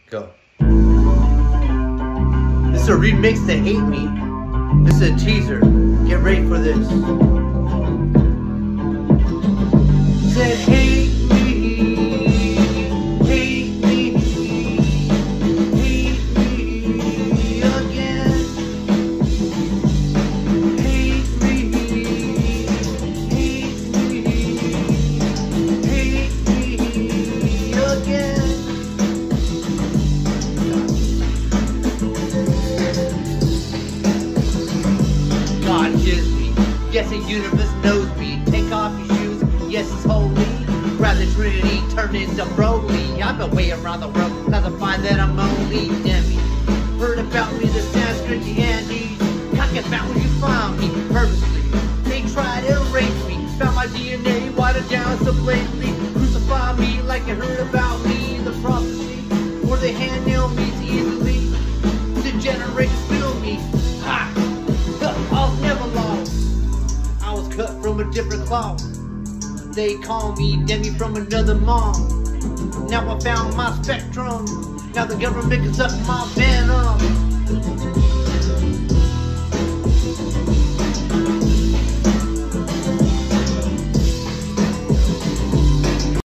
Go. This is a remix to Hate Me. This is a teaser. Get ready for this. Said hate me, hate me, hate me again. Hate me, hate me, hate me again. God hears me, yes the universe knows me. Take off your shoes, yes it's holy. Grab the Trinity, turn into Broly. I've been way around the world, cause I find that I'm only Demi. Heard about me, the Sanskrit, the Andes. Talking about when you found me, purposely. They try to erase me. Found my DNA, watered down so blatantly. Crucify me like you heard about me. The prophecy, where they hand nail me so easily. Degenerates feel me. Ha! I was never lost. I was cut from a different cloth. They call me Demi from another mom. Now I found my spectrum. Now the government can suck my venom.